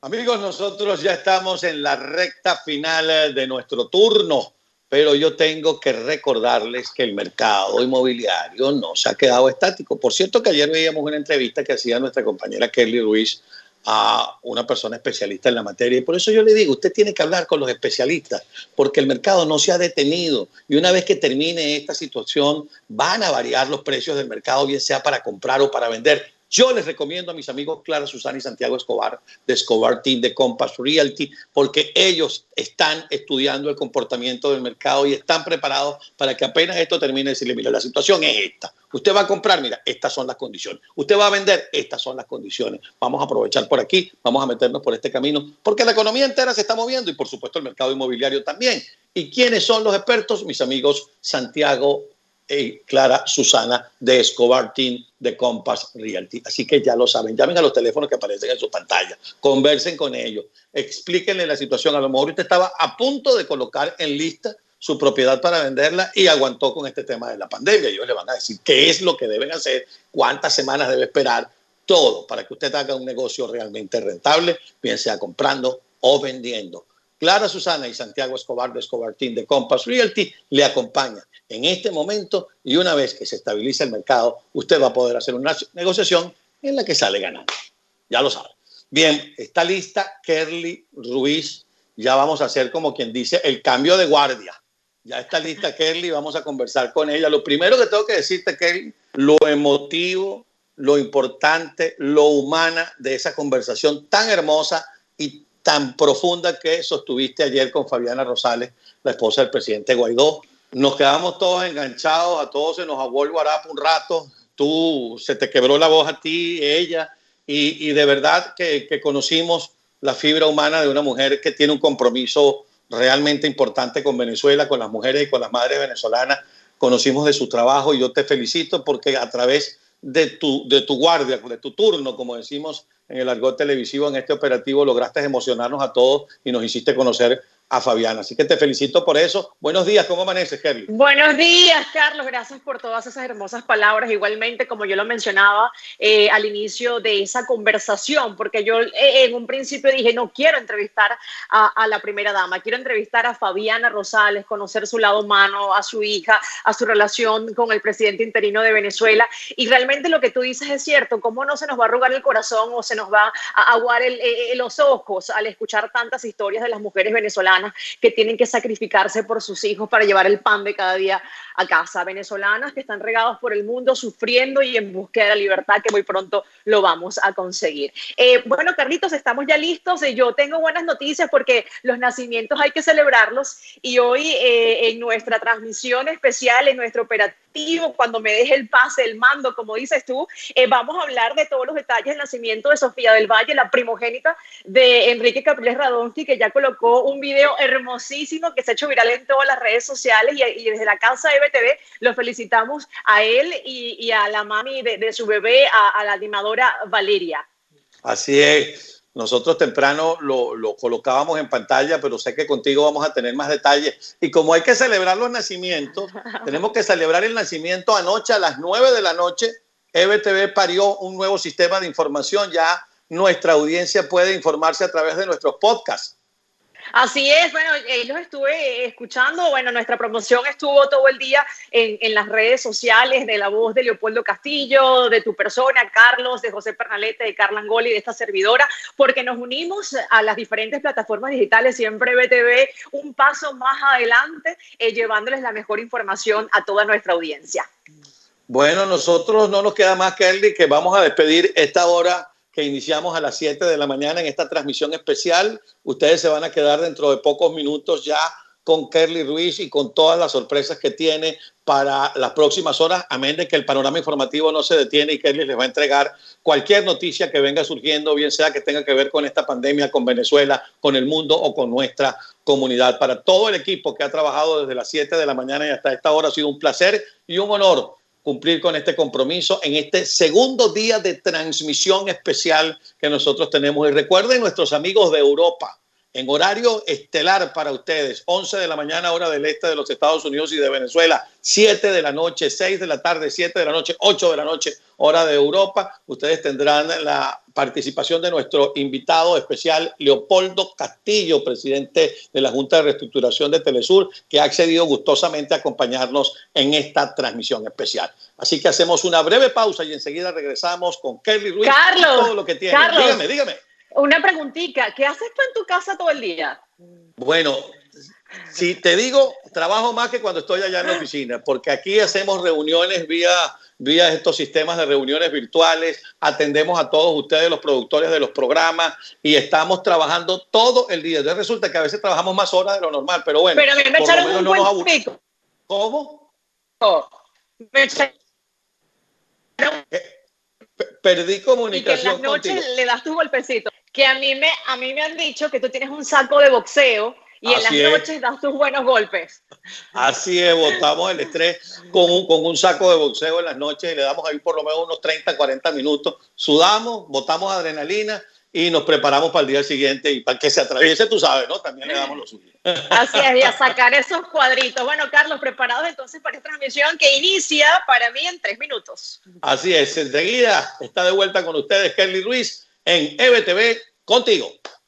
Amigos, nosotros ya estamos en la recta final de nuestro turno, pero yo tengo que recordarles que el mercado inmobiliario no se ha quedado estático. Por cierto, que ayer veíamos una entrevista que hacía nuestra compañera Kelly Ruiz a una persona especialista en la materia, y por eso yo le digo, usted tiene que hablar con los especialistas, porque el mercado no se ha detenido, y una vez que termine esta situación, van a variar los precios del mercado, bien sea para comprar o para vender. Yo les recomiendo a mis amigos Clara, Susana y Santiago Escobar, de Escobar Team, de Compass Realty, porque ellos están estudiando el comportamiento del mercado y están preparados para que apenas esto termine, decirle, mira, la situación es esta. Usted va a comprar, mira, estas son las condiciones. Usted va a vender, estas son las condiciones. Vamos a aprovechar por aquí, vamos a meternos por este camino, porque la economía entera se está moviendo y, por supuesto, el mercado inmobiliario también. ¿Y quiénes son los expertos? Mis amigos Santiago y Clara, Susana, de Escobar Team, de Compass Realty. Así que ya lo saben, llamen a los teléfonos que aparecen en su pantalla, conversen con ellos, explíquenle la situación. A lo mejor usted estaba a punto de colocar en lista su propiedad para venderla y aguantó con este tema de la pandemia. Ellos le van a decir qué es lo que deben hacer, cuántas semanas debe esperar, todo para que usted haga un negocio realmente rentable, bien sea comprando o vendiendo. Clara, Susana y Santiago Escobar de Escobar Team de Compass Realty le acompañan en este momento, y una vez que se estabilice el mercado, usted va a poder hacer una negociación en la que sale ganando. Ya lo sabe. Bien, está lista Kelly Ruiz. Ya vamos a hacer, como quien dice, el cambio de guardia. Ya está lista Kelly, vamos a conversar con ella. Lo primero que tengo que decirte, Kelly, lo emotivo, lo importante, lo humana de esa conversación tan hermosa y tan profunda que sostuviste ayer con Fabiana Rosales, la esposa del presidente Guaidó. Nos quedamos todos enganchados, a todos se nos aguó el guarapo un rato, se te quebró la voz a ti, ella, y de verdad que conocimos la fibra humana de una mujer que tiene un compromiso realmente importante con Venezuela, con las mujeres y con las madres venezolanas. Conocimos de su trabajo y yo te felicito porque a través de tu guardia, de tu turno, como decimos en el argot televisivo, en este operativo, lograste emocionarnos a todos y nos hiciste conocer a Fabiana. Así que te felicito por eso. Buenos días, ¿cómo amaneces, Kelly? Buenos días, Carlos. Gracias por todas esas hermosas palabras. Igualmente, como yo lo mencionaba al inicio de esa conversación, porque yo en un principio dije, no quiero entrevistar a la primera dama, quiero entrevistar a Fabiana Rosales, conocer su lado humano, a su hija, a su relación con el presidente interino de Venezuela. Y realmente lo que tú dices es cierto, cómo no se nos va a arrugar el corazón o se nos va a aguar los ojos al escuchar tantas historias de las mujeres venezolanas que tienen que sacrificarse por sus hijos para llevar el pan de cada día a casa. Venezolanas que están regadas por el mundo sufriendo y en búsqueda de la libertad, que muy pronto lo vamos a conseguir. Bueno, Carlitos, estamos ya listos. Yo tengo buenas noticias porque los nacimientos hay que celebrarlos y hoy en nuestra transmisión especial, en nuestro operativo, cuando me deje el pase, el mando, como dices tú, vamos a hablar de todos los detalles del nacimiento de Sofía del Valle, la primogénita de Enrique Capriles Radonsky, que ya colocó un video hermosísimo que se ha hecho viral en todas las redes sociales y desde la casa de BTV lo felicitamos a él y a la mami de su bebé, a la animadora Valeria. Así es. Nosotros temprano lo colocábamos en pantalla, pero sé que contigo vamos a tener más detalles. Y como hay que celebrar los nacimientos, tenemos que celebrar el nacimiento anoche a las 9 de la noche. EBTV parió un nuevo sistema de información. Ya nuestra audiencia puede informarse a través de nuestros podcasts. Así es, bueno, los estuve escuchando, bueno, nuestra promoción estuvo todo el día en las redes sociales, de la voz de Leopoldo Castillo, de tu persona, Carlos, de José Pernalete, de Carla Angoli, de esta servidora, porque nos unimos a las diferentes plataformas digitales, siempre BTV un paso más adelante, llevándoles la mejor información a toda nuestra audiencia. Bueno, nosotros no nos queda más, Kelly, que vamos a despedir esta hora que iniciamos a las 7 de la mañana en esta transmisión especial. Ustedes se van a quedar dentro de pocos minutos ya con Kelly Ruiz y con todas las sorpresas que tiene para las próximas horas, amén de que el panorama informativo no se detiene y Kelly les va a entregar cualquier noticia que venga surgiendo, bien sea que tenga que ver con esta pandemia, con Venezuela, con el mundo o con nuestra comunidad. Para todo el equipo que ha trabajado desde las 7 de la mañana y hasta esta hora, ha sido un placer y un honor cumplir con este compromiso en este segundo día de transmisión especial que nosotros tenemos. Y recuerden, nuestros amigos de Europa, en horario estelar para ustedes, 11 de la mañana, hora del este de los Estados Unidos y de Venezuela, 7 de la noche, 6 de la tarde, 7 de la noche, 8 de la noche, hora de Europa. Ustedes tendrán la participación de nuestro invitado especial, Leopoldo Castillo, presidente de la Junta de Reestructuración de Telesur, que ha accedido gustosamente a acompañarnos en esta transmisión especial. Así que hacemos una breve pausa y enseguida regresamos con Kelly Ruiz y todo lo que tiene. Carlos, dígame. Una preguntita, ¿qué haces tú en tu casa todo el día? Bueno, si te digo, trabajo más que cuando estoy allá en la oficina, porque aquí hacemos reuniones vía estos sistemas de reuniones virtuales, atendemos a todos ustedes, los productores de los programas, y estamos trabajando todo el día. Entonces resulta que a veces trabajamos más horas de lo normal, pero bueno. Pero a mí me echaron un buen pico. ¿Cómo? Me echaron... Perdí comunicación. Y que en las noches le das tus golpecitos. Que a mí me han dicho que tú tienes un saco de boxeo y en las noches das tus buenos golpes. Así es, botamos el estrés con un saco de boxeo en las noches y le damos ahí por lo menos unos 30, 40 minutos. Sudamos, botamos adrenalina y nos preparamos para el día siguiente. Y para que se atraviese, tú sabes, ¿no? También le damos lo suyo. Así es, y a sacar esos cuadritos. Bueno, Carlos, preparados entonces para esta transmisión que inicia para mí en 3 minutos. Así es, enseguida está de vuelta con ustedes Kelly Ruiz en EBTV Contigo.